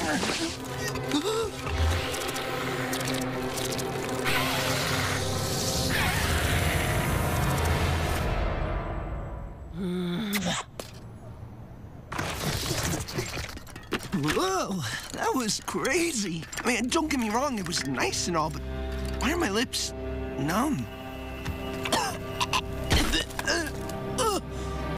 Whoa, that was crazy. I mean, don't get me wrong, it was nice and all, but why are my lips numb?